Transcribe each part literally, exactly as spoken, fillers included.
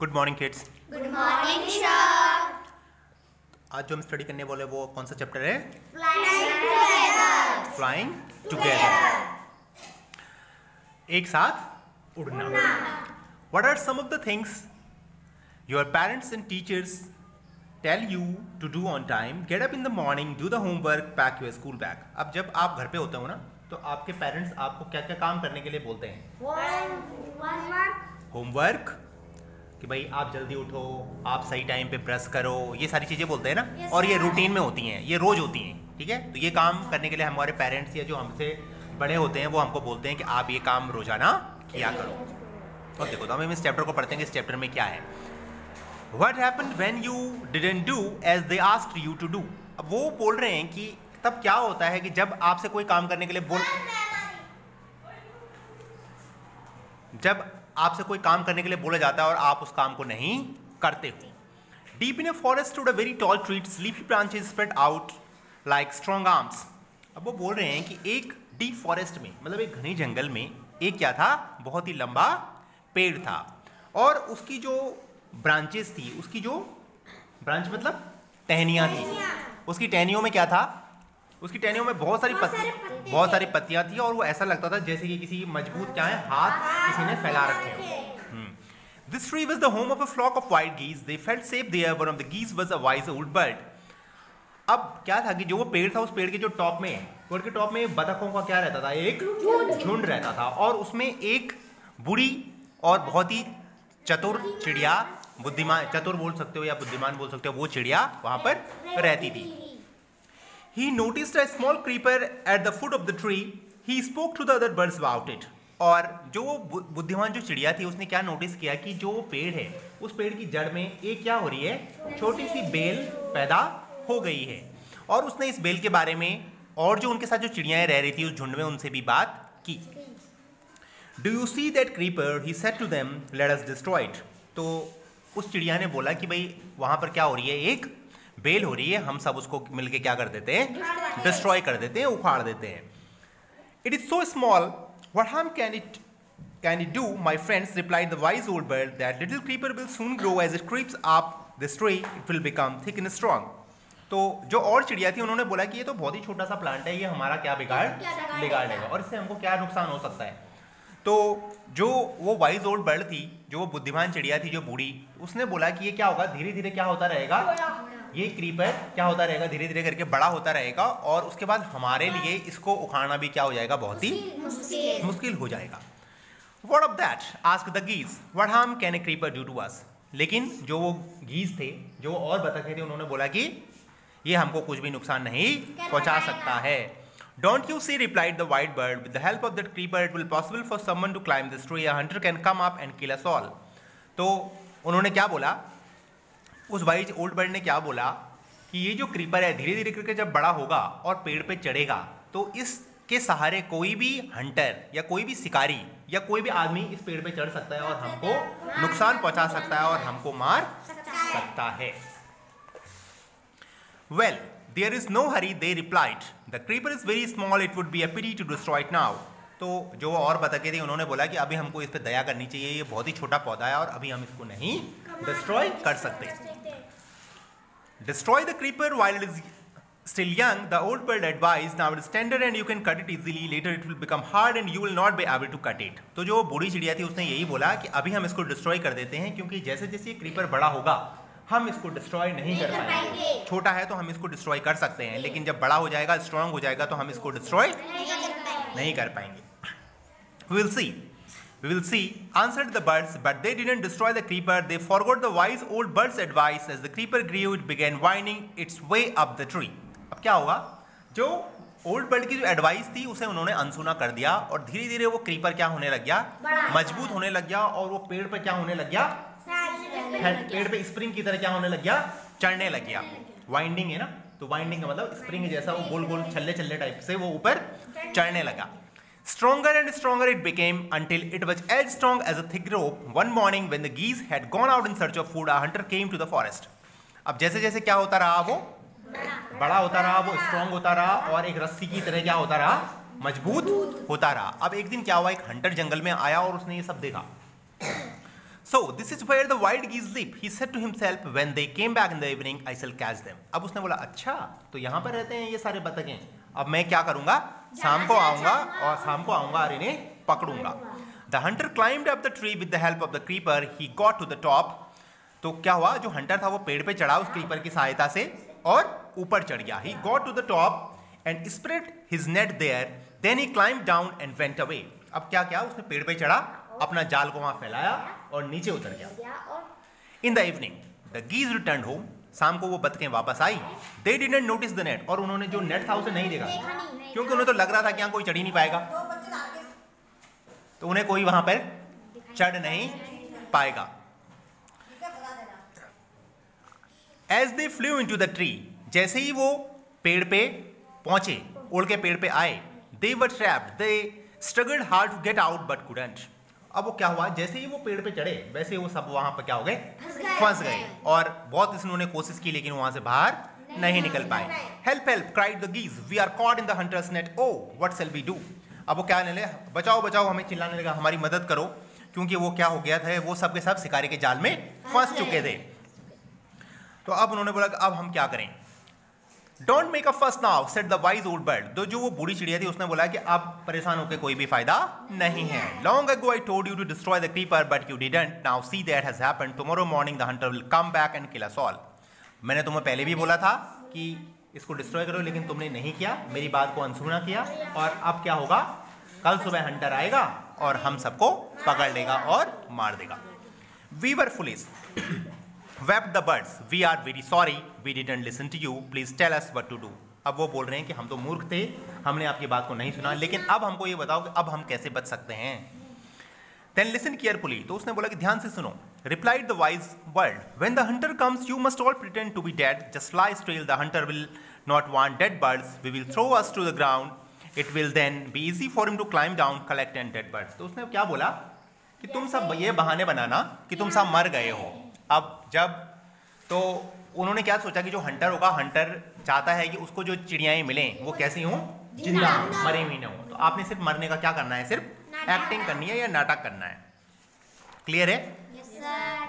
Good morning kids. Good morning sir. आज जो हम स्टडी करने वाले वो कौन सा चैप्टर है? Flying together. फ्लाइंग टुगेदर, एक साथ उड़ना। What are some of the things your parents and teachers tell you to do on time? Get up in the morning, do the homework, pack your school bag. अब जब आप घर पे होते हो ना तो आपके पेरेंट्स आपको क्या क्या काम करने के लिए बोलते हैं? होमवर्क, कि भाई आप जल्दी उठो, आप सही टाइम पे ब्रश करो, ये सारी चीज़ें बोलते हैं ना। yes, और ये रूटीन में होती हैं, ये रोज होती हैं, ठीक है। तो ये काम करने के लिए हमारे पेरेंट्स या जो हमसे बड़े होते हैं वो हमको बोलते हैं कि आप ये काम रोजाना किया करो। और देखो तो हम इस चैप्टर को पढ़ते हैं कि इस चैप्टर में क्या है। What happened when you didn't do as they asked you to do? अब वो बोल रहे हैं कि तब क्या होता है कि जब आपसे कोई काम करने के लिए बोल जब आपसे कोई काम करने के लिए बोला जाता है और आप उस काम को नहीं करते हो। Deep in a forest stood a very tall tree, its leafy branches spread out like strong arms. अब वो बोल रहे हैं कि एक डीप फॉरेस्ट में, मतलब एक घने जंगल में एक क्या था, बहुत ही लंबा पेड़ था और उसकी जो ब्रांचेस थी, उसकी जो ब्रांच मतलब टहनियाँ थी, उसकी टहनियों में क्या था, उसकी टहनियों में बहुत सारी पत्ती बहुत सारी पत्तियां थी और वो ऐसा लगता था जैसे कि किसी मजबूत क्या है हाथ किसी ने फैला रखे हो। This tree was the home of a flock of white geese. They felt safe there. One of the geese was a wise old bird. अब क्या था कि जो वो पेड़ था, उस पेड़ के जो टॉप में, पेड़ के टॉप में बतखों का क्या रहता था, एक झुंड रहता था और उसमें एक बूढ़ी और बहुत ही चतुर चिड़िया, बुद्धिमान, चतुर बोल सकते हो या बुद्धिमान बोल सकते हो, वो चिड़िया वहां पर रहती थी। He noticed a small creeper at the foot of the tree. He spoke to the other birds about it. और जो बुद्धिमान जो चिड़िया थी उसने क्या नोटिस किया कि जो पेड़ है उस पेड़ की जड़ में एक क्या हो रही है, छोटी सी बेल पैदा हो गई है। और उसने इस बेल के बारे में और जो उनके साथ जो चिड़ियाएं रह रही थी उस झुंड में उनसे भी बात की। Do you see that creeper? He said to them, let us destroy it. तो उस चिड़िया ने बोला कि भाई वहां पर क्या हो रही है, एक बेल हो रही है, हम सब उसको मिलके क्या कर देते हैं, डिस्ट्रॉय कर देते हैं, उखाड़ देते हैं। It is so small, what harm can it can it do? My friends, replied the wise old bird, that little creeper will soon grow as it creeps up this tree. It will become thick and strong. तो जो और चिड़िया थी उन्होंने बोला कि ये तो बहुत ही छोटा सा प्लांट है, ये हमारा क्या बिगाड़ बिगाड़ देगा और इससे हमको क्या नुकसान हो सकता है। तो जो वो वाइज ओल्ड बर्ड थी, जो वो बुद्धिमान चिड़िया थी, जो बूढ़ी, उसने बोला कि ये क्या होगा, धीरे धीरे क्या होता रहेगा, ये क्रीपर क्या होता रहेगा, धीरे धीरे करके बड़ा होता रहेगा और उसके बाद हमारे लिए इसको उखाड़ना भी क्या हो जाएगा, बहुत ही मुश्किल मुश्किल हो जाएगा। What of that? Asked the geese. What harm can a creeper do to us? लेकिन जो वो गीज थे, जो और बतखे थे, उन्होंने बोला कि ये हमको कुछ भी नुकसान नहीं पहुंचा सकता है। Don't you see, replied the white bird, with the help of that creeper it will possible for someone to climb this tree. A hunter can come up and kill us all. तो उन्होंने क्या बोला, उस wise old bird ने क्या बोला कि ये जो क्रीपर है धीरे धीरे करके जब बड़ा होगा और पेड़ पे चढ़ेगा तो इसके सहारे कोई भी हंटर या कोई भी शिकारी या कोई भी आदमी इस पेड़ पे चढ़ सकता है और हमको नुकसान पहुंचा सकता है और हमको मार सकता है। Well, there is no hurry, they replied. The creeper is very small, it would be a pity to destroy it now. तो जो और बतखे थे उन्होंने बोला कि अभी हमको इस पे दया करनी चाहिए, ये बहुत ही छोटा पौधा है और अभी हम इसको नहीं डिस्ट्रॉय कर सकते। Destroy the creeper while it is still young, the old bird advised. Now it is tender and you can cut it easily. Later it will become hard and you will not be able to cut it. तो जो बूढ़ी चिड़िया थी उसने यही बोला कि अभी हम इसको डिस्ट्रॉय कर देते हैं क्योंकि जैसे जैसे ये क्रीपर बड़ा होगा हम इसको डिस्ट्रॉय नहीं कर पाएंगे। छोटा है तो हम इसको डिस्ट्रॉय कर सकते हैं, लेकिन जब बड़ा हो जाएगा, स्ट्रांग हो जाएगा तो हम इसको डिस्ट्रॉय नहीं कर पाएंगे। We will see. We will see, answered the birds, but they didn't destroy the creeper. They forgot the wise old bird's advice. As the creeper grew, it began winding its way up the tree. अब क्या होगा, जो old bird की जो advice थी उसे उन्होंने अनसुना कर दिया और धीरे धीरे वो क्रीपर क्या होने लग गया, मजबूत होने लग गया और वो पेड़ पे क्या होने लग गया, पेड़ पे स्प्रिंग की तरह क्या होने लग गया, चढ़ने लग गया। वाइंडिंग है ना, तो वाइंडिंग का मतलब स्प्रिंग जैसा वो गोल गोल छल्ले छल्ले टाइप से वो ऊपर चढ़ने लगा। Stronger and stronger it became until it was as strong as a thick rope. One morning when the geese had gone out in search of food, a hunter came to the forest. अब जैसे जैसे क्या होता रहा, वो बड़ा होता रहा, वो स्ट्रॉन्ग होता रहा और एक रस्सी की तरह क्या होता रहा, मजबूत होता रहा। अब एक दिन क्या हुआ, एक हंटर जंगल में आया और उसने ये सब देखा। So this is where the wild geese live. He said to himself, when they came back in the evening, I shall catch them. अब उसने बोला अच्छा तो यहाँ पर रहते हैं ये सारे बतखें, अब मैं क्या करूँगा, शाम को आऊँगा और शाम को आऊँगा और इन्हें पकड़ूंगा. The hunter climbed up the tree with the help of the creeper. He got to the top. तो क्या हुआ, जो हंटर था वो पेड़ पे चढ़ा उस क्रीपर की सहायता से और ऊपर चढ़ गया. He got to the top and spread his net there. Then he climbed down and went away. अब क्या क्या, उसने पेड़ पे चढ़ा, अपना जाल को वहां फैलाया और नीचे उतर गया. In the evening, the geese returned home. शाम को वो बतखें वापस आई. They didn't notice the net. और उन्होंने जो नेट था उसे नहीं देखा क्योंकि उन्हें तो लग रहा था कि यहाँ कोई चढ़ ही नहीं पाएगा, तो उन्हें कोई वहां पर चढ़ नहीं पाएगा. As they flew into the tree, जैसे ही वो पेड़ पे पहुंचे, उड़ के पेड़ पे आए, they were trapped. They struggled hard to get out but couldn't. अब वो क्या हुआ, जैसे ही वो पेड़ पे चढ़े वैसे वो सब वहां पर क्या हो गए, फंस गए और बहुत इन्होंने कोशिश की लेकिन वहां से बाहर नहीं निकल पाए. Help, help, cried the geese. We are caught in the hunter's net. Oh, what shall we do? अब वो क्या ले, बचाओ बचाओ, हमें चिल्लाने लगा, हमारी मदद करो, क्योंकि वो क्या हो गया था, वो सब के सब शिकारी के जाल में फंस चुके थे. तो अब उन्होंने बोला कि अब हम क्या करें. Don't make a fuss now, said the wise old bird. तो जो वो बूढ़ी चिड़िया थी उसने बोला कि अब परेशान होकर कोई भी फायदा नहीं है. Long ago I told you to destroy the creeper, but you didn't. Now see that has happened. Tomorrow morning the hunter will come back and kill us all. मैंने तुम्हें पहले भी बोला था कि इसको डिस्ट्रॉय करो, लेकिन तुमने नहीं किया, मेरी बात को अनसुना किया, और अब क्या होगा, कल सुबह हंटर आएगा और हम सबको पकड़ लेगा और मार देगा. We were foolish. Wept the birds. We are very sorry. We didn't listen to you. Please tell us what to do. अब वो बोल रहे हैं कि हम तो मूर्ख थे, हमने आपकी बात को नहीं सुना, लेकिन अब हमको ये बताओ कि अब हम कैसे बच सकते हैं. Then listen carefully. तो उसने बोला कि ध्यान से सुनो. Replied the wise bird. When the hunter comes, you must all pretend to be dead. Just lie still. The hunter will not want dead birds. We will throw us to the ground. It will then be easy for him to climb down, collect and dead birds. तो उसने क्या बोला कि तुम सब ये बहाने बनाना कि तुम सब मर गए हो. अब जब तो उन्होंने क्या सोचा कि जो हंटर होगा, हंटर चाहता है कि उसको जो चिड़ियाएं मिलें वो कैसी हों, जिंदा, मरी हुई न हो. तो आपने सिर्फ मरने का क्या करना है, सिर्फ एक्टिंग करनी है या नाटक करना है. क्लियर है? Yes, sir.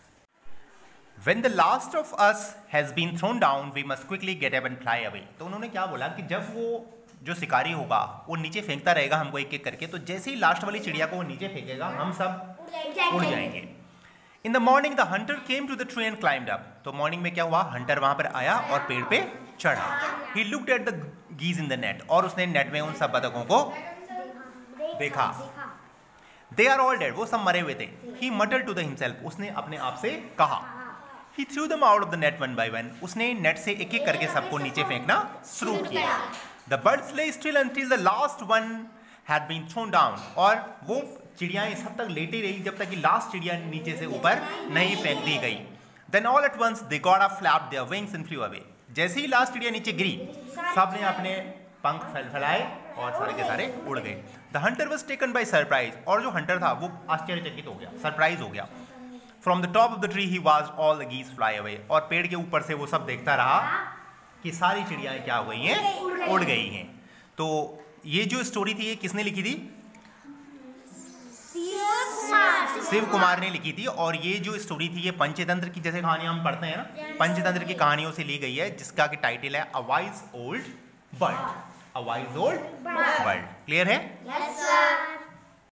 When the last of us has been thrown down, we must quickly get up and fly away. तो उन्होंने क्या बोला कि जब वो जो शिकारी होगा वो नीचे फेंकता रहेगा हमको एक एक करके, तो जैसे ही लास्ट वाली चिड़िया को वो नीचे फेंकेगा हम सब उड़ जाएंगे. In the morning the hunter came to the tree and climbed up. तो मॉर्निंग में क्या हुआ, हंटर वहां पर आया और पेड़ पे चढ़ा. He looked at the geese in the net. और उसने नेट में उन सब बतखों को देखा. They are all dead. वो सब मरे हुए थे. He muttered to the himself. उसने अपने आप से कहा. He threw them out of the net one by one. उसने नेट से एक एक करके सबको नीचे फेंकना शुरू किया. The birds lay still until the last one had been thrown down. और वो चिड़ियाएं सब तक लेटी रही जब तक कि लास्ट चिड़िया नीचे से ऊपर नहीं फेंक दी गई. Then all at once they got up, flapped their wings and flew away. जैसे ही लास्ट चिड़िया नीचे गिरी, सब ने अपने पंख फैलाए और सारे के सारे उड़ गए. The hunter was taken by surprise. और जो हंटर था वो आश्चर्यचकित हो गया, सरप्राइज हो गया. From the top of the tree he watched all the geese fly away. और पेड़ के ऊपर से वो सब देखता रहा कि सारी चिड़ियाएं क्या हो गई हैं, उड़ गई हैं. तो ये जो स्टोरी थी ये किसने लिखी थी? शिव कुमार ने लिखी थी. और ये जो स्टोरी थी ये पंचतंत्र की जैसे कहानियां हम पढ़ते हैं ना, पंचतंत्र की कहानियों से ली गई है, जिसका कि टाइटल है a wise old bird. A wise old bird. Clear है? Yes, sir.